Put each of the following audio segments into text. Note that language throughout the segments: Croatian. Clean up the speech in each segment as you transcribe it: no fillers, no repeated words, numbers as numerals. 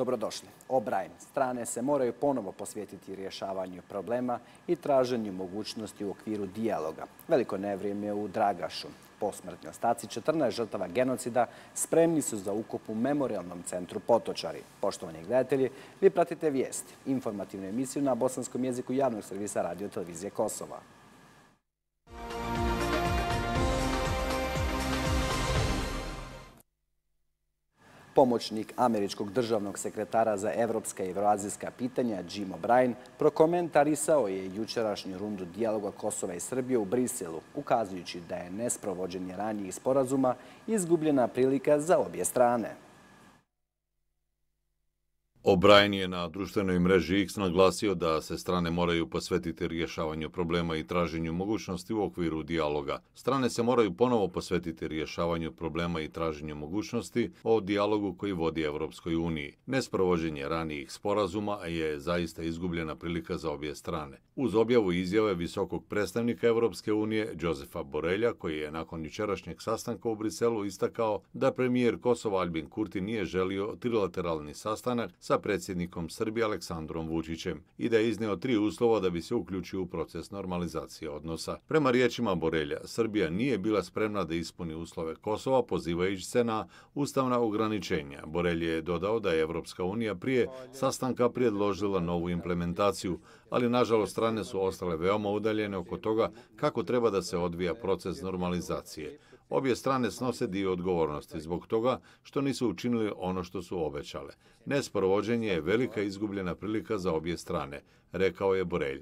Dobrodošli. O'Brien, strane se moraju ponovo posvetiti rješavanju problema i traženju mogućnosti u okviru dijaloga. Veliko nevrijeme u Dragašu. Posmrtni ostaci 14 žrtava genocida spremni su za ukop u memorijalnom centru Potočari. Poštovani gledatelji, vi pratite Vijesti, informativnu emisiju na bosanskom jeziku javnog servisa Radio Televizije Kosova. Pomoćnik američkog državnog sekretara za evropska i evroazijska pitanja Jim O'Brien prokomentarisao je jučerašnju rundu dijaloga Kosova i Srbije u Briselu, ukazujući da je nesprovođenje ranijih sporazuma izgubljena prilika za obje strane. O'Brien je na društvenoj mreži X naglasio da se strane moraju posvetiti rješavanju problema i traženju mogućnosti u okviru dijaloga. Strane se moraju ponovo posvetiti rješavanju problema i traženju mogućnosti o dijalogu koji vodi Evropskoj uniji. Nesprovođenje ranijih sporazuma je zaista izgubljena prilika za obje strane. Uz objavu izjave visokog predstavnika Evropske unije, Josefa Borrella, koji je nakon jučerašnjeg sastanka u Briselu istakao da premijer Kosova Albin Kurti nije želio trilateralni sastanak sa predsjednikom Srbije Aleksandrom Vučićem i da je izneo 3 uslova da bi se uključio u proces normalizacije odnosa. Prema riječima Borrella, Srbija nije bila spremna da ispuni uslove Kosova, pozivajući se na ustavna ograničenja. Borrell je dodao da je Evropska unija prije sastanka predložila novu implementaciju, ali nažalost strane su ostale veoma udaljene oko toga kako treba da se odvija proces normalizacije. Obje strane snose dio odgovornosti zbog toga što nisu učinili ono što su obećale. Nesprovođenje je velika izgubljena prilika za obje strane, rekao je Borrell.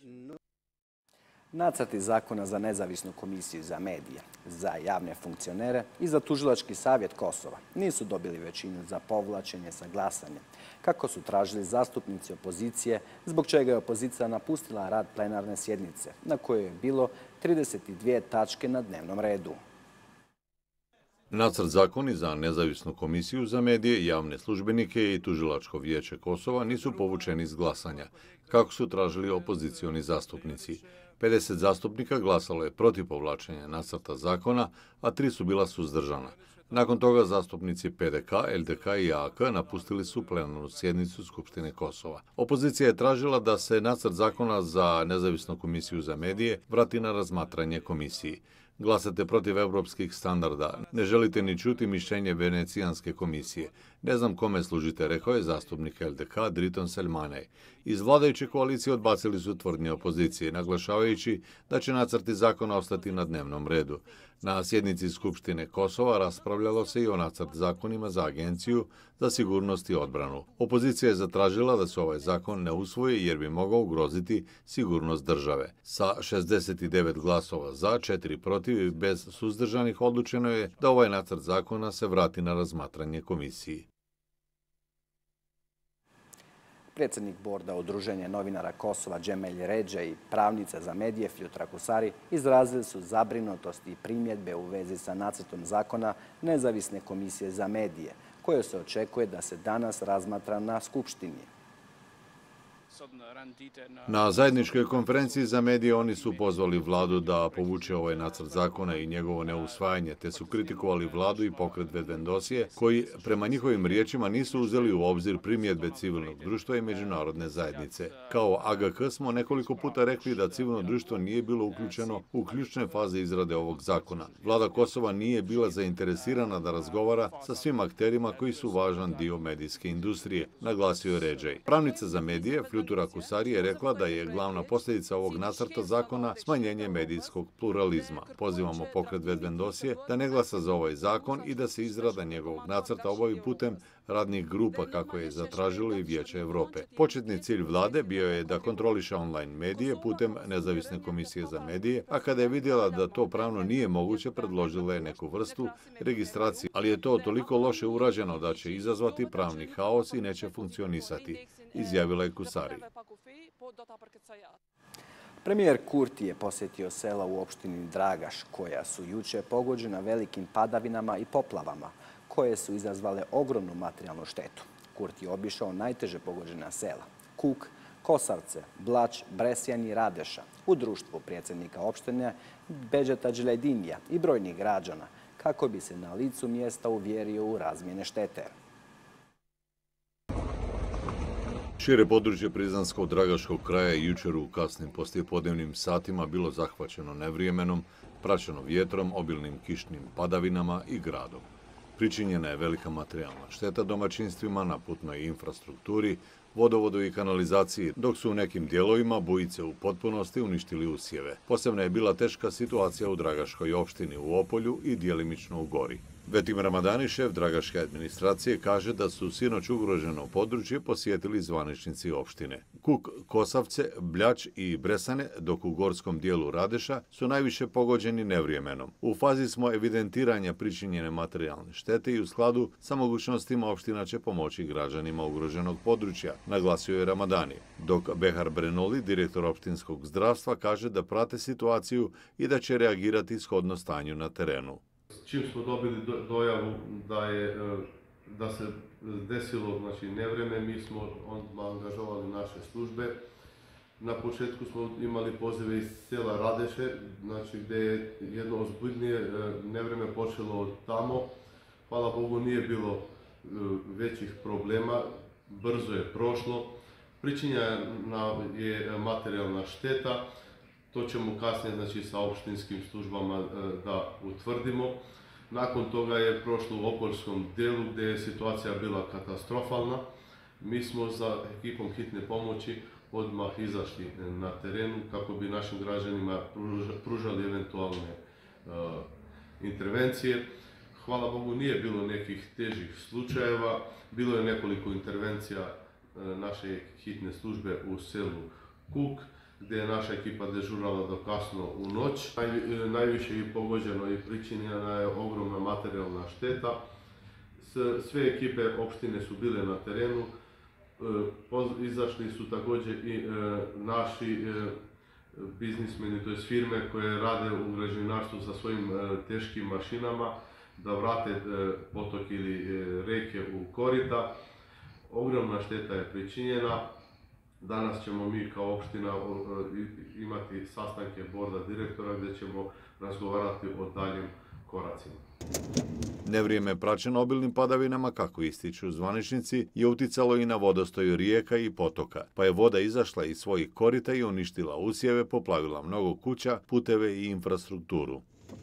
Nacrti zakona za nezavisnu komisiju za medije, za javne funkcionere i za tužilački savjet Kosova nisu dobili većinu za povlačenje sa glasanjem, kako su tražili zastupnici opozicije, zbog čega je opozicija napustila rad plenarne sjednice, na kojoj je bilo 32 tačke na dnevnom redu. Nacrt zakoni za nezavisnu komisiju za medije, javne službenike i tužilačko vijeće Kosova nisu povučeni iz glasanja, kako su tražili opozicioni zastupnici. 50 zastupnika glasalo je protiv povlačenja nacrta zakona, a 3 su bila suzdržana. Nakon toga zastupnici PDK, LDK i AK napustili su plenarnu sjednicu Skupštine Kosova. Opozicija je tražila da se nacrt zakona za nezavisnu komisiju za medije vrati na razmatranje komisiji. Glasate protiv evropskih standarda, ne želite ni čuti mišljenje Venecijanske komisije. Ne znam kome služite, rekao je zastupnik LDK Driton Selmanej. Iz vladajuće koalicije odbacili su tvrdnje opozicije, naglašavajući da će nacrti zakona ostati na dnevnom redu. Na sjednici Skupštine Kosova raspravljalo se i o nacrt zakonima za Agenciju za sigurnost i odbranu. Opozicija je zatražila da se ovaj zakon ne usvoji jer bi mogao ugroziti sigurnost države. Sa 69 glasova za, 4 protiv i bez suzdržanih odlučeno je da ovaj nacrt zakona se vrati na razmatranje komisiji. Predsjednik borda Udruženja novinara Kosova Džemelj Redže i pravnica za medije Fljutra Kusari izrazili su zabrinutost i primjedbe u vezi sa nacrtom zakona Nezavisne komisije za medije, koje se očekuje da se danas razmatra na Skupštini. Na zajedničkoj konferenciji za medije oni su pozvali vladu da povuče ovaj nacrt zakona i njegovo neusvajanje, te su kritikovali vladu i pokret Vedvendosije, koji prema njihovim riječima nisu uzeli u obzir primjedbe civilnog društva i međunarodne zajednice. Kao AGK smo nekoliko puta rekli da civilno društvo nije bilo uključeno u ključne faze izrade ovog zakona. Vlada Kosova nije bila zainteresirana da razgovara sa svim akterima koji su važan dio medijske industrije, naglasio je Redžej. Pravnica za medije Fljutra Kusari je rekla da je glavna posljedica ovog nacrta zakona smanjenje medijskog pluralizma. Pozivamo pokret Vedvendosije da ne glasa za ovaj zakon i da se izrada njegovog nacrta obavi putem radnih grupa kako je zatražilo i Vijeće Evrope. Početni cilj vlade bio je da kontroliše online medije putem Nezavisne komisije za medije, a kada je vidjela da to pravno nije moguće, predložila je neku vrstu registracije, ali je to toliko loše urađeno da će izazvati pravni haos i neće funkcionisati, izjavila je Kusari. Premijer Kurti je posjetio sela u opštini Dragaš, koja su juče pogođena velikim padavinama i poplavama, koje su izazvale ogromnu materijalnu štetu. Kurti je obišao najteže pogođena sela – Kuk, Kosavce, Blać, Bresjan i Radeša, u društvu predsjednika opštine Beđeta Đelejdinija i brojnih građana, kako bi se na licu mjesta uvjerio u razmjene štete. Šire područje Prizansko-Dragaškog kraja je jučer u kasnim poslijepodnevnim satima bilo zahvaćeno nevrijemenom, praćeno vjetrom, obilnim kišnim padavinama i gradom. Pričinjena je velika materijalna šteta domaćinstvima na putnoj infrastrukturi, vodovodu i kanalizaciji, dok su u nekim dijelovima bujice u potpunosti uništili usjeve. Posebno je bila teška situacija u Dragaškoj opštini u Opolju i djelimično u Gori. Vetim Ramadani, šef Dragaške administracije, kaže da su sinoć ugroženo područje posjetili zvaničnici opštine. Kuk, Kosavce, Bljač i Bresane, dok u gorskom dijelu Radeša su najviše pogođeni nevrijemenom. U fazi smo evidentiranja pričinjene materijalne štete i u skladu sa mogućnostima opština će pomoći građanima ugroženog područja, naglasio je Ramadani. Dok Behar Brenoli, direktor opštinskog zdravstva, kaže da prate situaciju i da će reagirati shodno stanju na terenu. Čim smo dobili dojavu da se desilo nevreme, mi smo odmah angažovali naše službe. Na početku smo imali pozive iz sela Radeše, gdje je jedno ozbiljnije nevreme počelo od tamo. Hvala Bogu, nije bilo većih problema, brzo je prošlo. Pričinjena je materijalna šteta. To ćemo kasnije sa opštinskim službama da utvrdimo. Nakon toga je prošlo u Opoljskom dijelu gdje je situacija bila katastrofalna. Mi smo sa ekipom hitne pomoći odmah izašli na terenu kako bi našim građanima pružali eventualne intervencije. Hvala Bogu, nije bilo nekih težih slučajeva. Bilo je nekoliko intervencija naše hitne službe u selu Kuk, gdje je naša ekipa dežurala do kasno u noć. Najviše je pogođeno i pričinjena je ogromna materijalna šteta. Sve ekipe opštine su bile na terenu. Izašli su također i naši biznismeni, to je firme koje rade u građevinarstvu sa svojim teškim mašinama, da vrate potok ili reke u korita. Ogromna šteta je pričinjena. Danas ćemo mi kao opština imati sastanke borda direktora gdje ćemo razgovarati o daljim koracima. Nevrijeme praćeno obilnim padavinama, kako ističu zvaničnici, je uticalo i na vodostoj rijeka i potoka, pa je voda izašla iz svojih korita i uništila usjeve, poplavila mnogo kuća, puteve i infrastrukturu.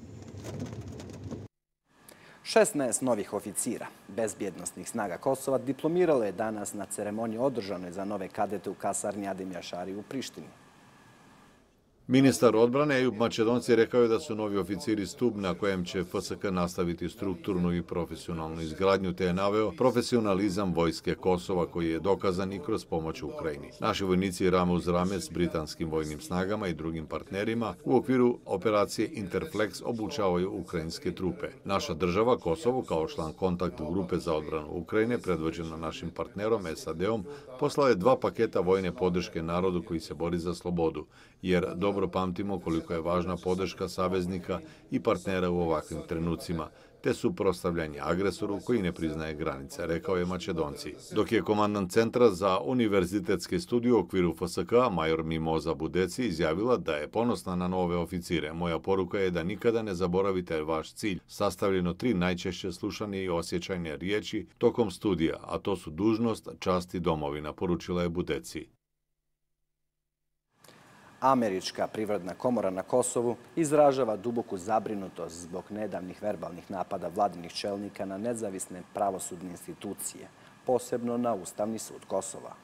16 novih oficira bezbjednosnih snaga Kosova diplomiralo je danas na ceremoniji održanoj za nove kadete u kasarni Adem Jašari u Prištini. Ministar odbrane Ejub Mačedonci rekao je da su novi oficiri stup na kojem će FSK nastaviti strukturnu i profesionalnu izgradnju, te je naveo profesionalizam vojske Kosova koji je dokazan i kroz pomoć Ukrajini. Naši vojnici rame uz rame s britanskim vojnim snagama i drugim partnerima u okviru operacije Interflex obučavaju ukrajinske trupe. Naša država, Kosovo, kao član kontakt grupe za odbranu Ukrajine, predvođena našim partnerom SAD-om, poslao je 2 paketa vojne podrške narodu koji se bori za slobodu, jer dobro pamtimo koliko je važna podrška saveznika i partnera u ovakvim trenucima, te suprotstavljanje agresoru koji ne priznaje granice, rekao je Mačedonci. Dok je komandant Centra za univerzitetske studije u okviru FSK, major Mimoza Budeci, izjavila da je ponosna na nove oficire. Moja poruka je da nikada ne zaboravite vaš cilj, sastavljeno 3 najčešće slušane i osjećajne riječi tokom studija, a to su dužnost, čast i domovina, poručila je Budeci. Američka privredna komora na Kosovu izražava duboku zabrinutost zbog nedavnih verbalnih napada vladinih čelnika na nezavisne pravosudne institucije, posebno na Ustavni sud Kosova.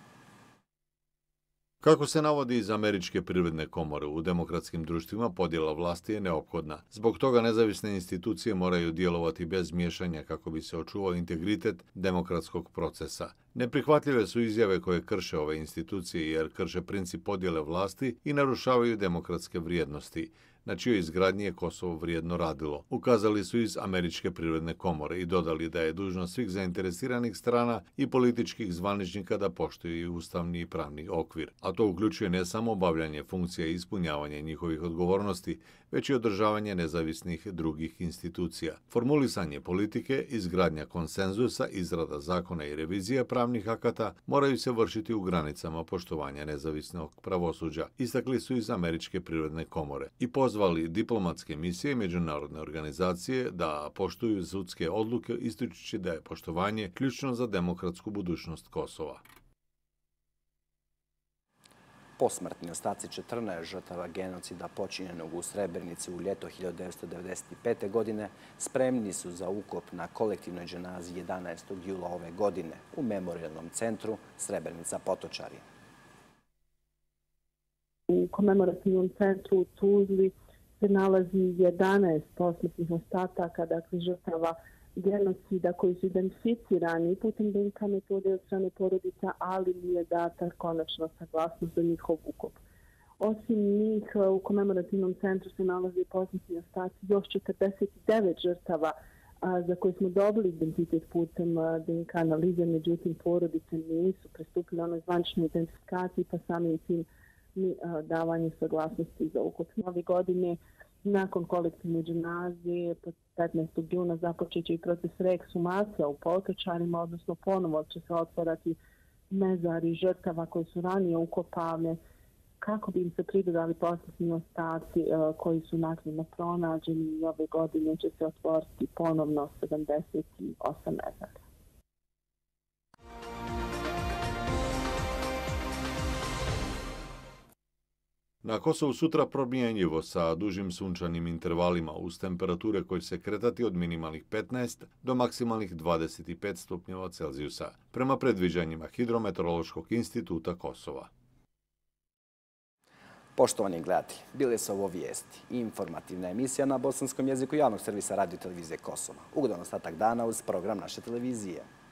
Kako se navodi iz Američke privredne komore, u demokratskim društvima podjela vlasti je neophodna. Zbog toga nezavisne institucije moraju djelovati bez miješanja kako bi se očuvao integritet demokratskog procesa. Neprihvatljive su izjave koje krše ove institucije jer krše princip podjele vlasti i narušavaju demokratske vrijednosti, na čijoj izgradnji je Kosovo vrijedno radilo. Ukazali su iz Američke privredne komore i dodali da je dužnost svih zainteresiranih strana i političkih zvaničnika da poštuju i ustavni i pravni okvir. A to uključuje ne samo obavljanje funkcija i ispunjavanje njihovih odgovornosti, već i održavanje nezavisnih drugih institucija. Formulisanje politike, izgradnja konsenzusa, izrada zakona i revizija pravnih akata moraju se vršiti u granicama poštovanja nezavisnog pravosuđa, istakli su iz Američke privredne komore i pozvali diplomatske misije i međunarodne organizacije da poštuju sudske odluke, ističući da je poštovanje ključno za demokratsku budućnost Kosova. Posmrtni ostaci 14 žrtava genocida počinjenog u Srebrenici u ljeto 1995. godine spremni su za ukop na kolektivnoj dženazi 11. jula ove godine u Memorijalnom centru Srebrenica Potočari. U komemorativnom centru u Tuzli se nalazi 11 posmrtnih ostataka, dakle žrtava genocida koji su identificirani putem DNK metode od strane porodica, ali nije data konačna saglasnost za njihov ukop. Osim njih, u komemorativnom centru se nalaze posmrtni ostaci još 49 žrtava za koje smo dobili identitet putem DNK analize, međutim porodice nisu pristupile onoj zvaničnoj identifikaciji, pa samim tim davanje saglasnosti za ukop. Ove godine, nakon kolektivne dženaze, 15. juna započet će i proces reeksumacija u Potočarima, odnosno ponovo će se otvarati mezari žrtava koje su ranije ukopane, kako bi im se pridodali posmrtni ostaci koji su naknadno pronađeni, i ove godine će se otvoriti ponovno 78 mezara. Na Kosovu sutra promjenjivo sa dužim sunčanim intervalima uz temperature koje se kretati od minimalnih 15 do maksimalnih 25 stupnjeva Celzijusa, prema predviđanjima Hidrometeorološkog instituta Kosova. Poštovani gledatelji, bile su ovo vijesti i informativna emisija na bosanskom jeziku javnog servisa Radio televizije Kosova. Ugodan ostatak dana uz program naše televizije.